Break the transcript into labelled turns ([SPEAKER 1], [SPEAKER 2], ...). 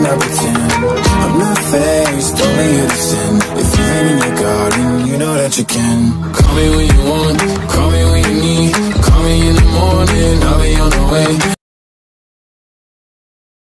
[SPEAKER 1] not pretend. I'm not faced, only here to sin. If you've been in your garden, you know that you can. Call me when you want, call me when you need. Call me in the morning, I'll be on the way.